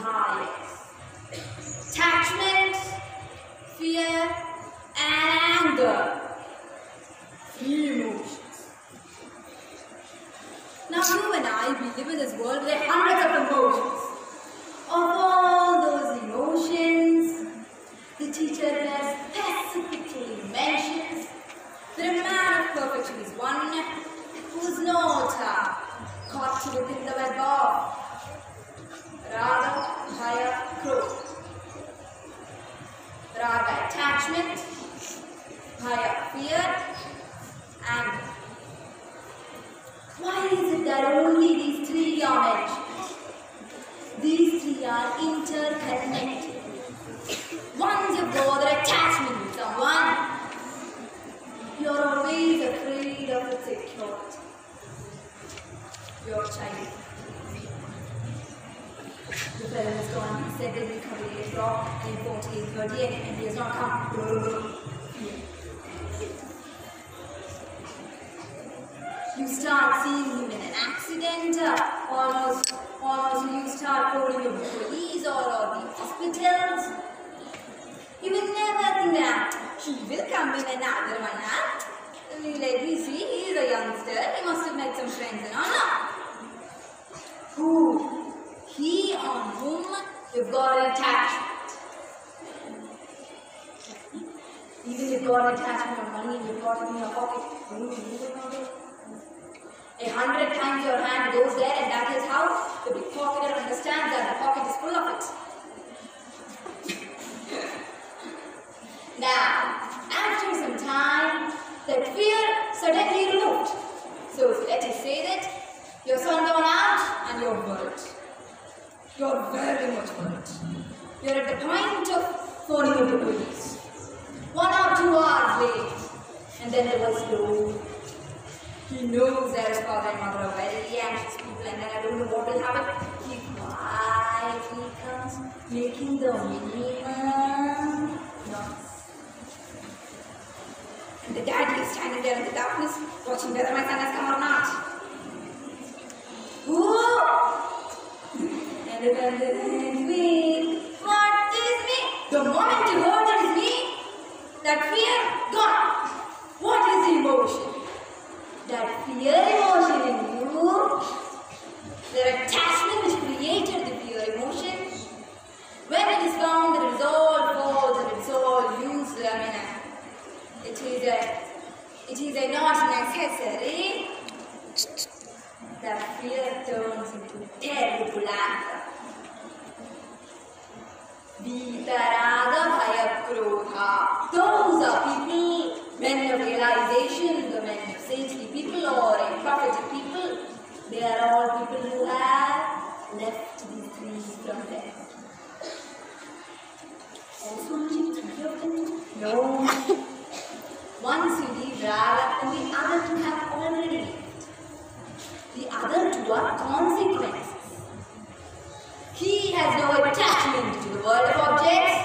bhayas. Attachment, fear, and anger. Three emotions. Now you and I, we live in this world with hundreds of emotions. Of all those emotions, the teacher has specifically mentions that a man of perfection is one who is not caught within the web of Raga, Bhaya, Krodha. Raga, attachment, Bhaya, fear, anger. Why is it that only these three are mentioned? These three are interconnected. Once you've got an attachment with someone, you're always afraid of its security. Your child. The fellow has gone, he said that he'll come at 8 o'clock and 48:30 and he has not come. You start seeing him in an accident, almost you start calling the police or the hospitals. You will never think that he will come in another one. Like we see, he is a youngster, he must have met some friends and all. No. Who? He on whom you've got an attachment. Even if you've got an attachment on money, you've got it in your pocket. 100 times your hand goes there, and that is how the big pocketer understands that the pocket is full of it. Now, after some time, that fear suddenly removed. So let us say that your son gone out and you're worried. You're very much worried. You're at the point of phoning the police. 1 or 2 hours late, and then the voice low. He knows that his father and mother are very anxious people, and then I don't know what will happen. He quietly comes, making the minimum noise. And the daddy is standing there in the darkness, watching whether my son has come or not. Whoa! And the father says, me. What is me? The moment you heard that is me, that fear, gone. What is the emotion? That fear emotion in you, the attachment which created the fear emotion, when it is found that it is all false and it is all useless, it is a not necessary, that fear turns into terrible anger. Vitaraga Bhaya Krodha. Those are people, men of realization, the men of saintly people or prophetic people. They are all people who have left these three from them. Also only 3 of them? No. Once you leave Raga, and the other 2 have already left. The other 2 are consequences. He has no attachment to the world of objects.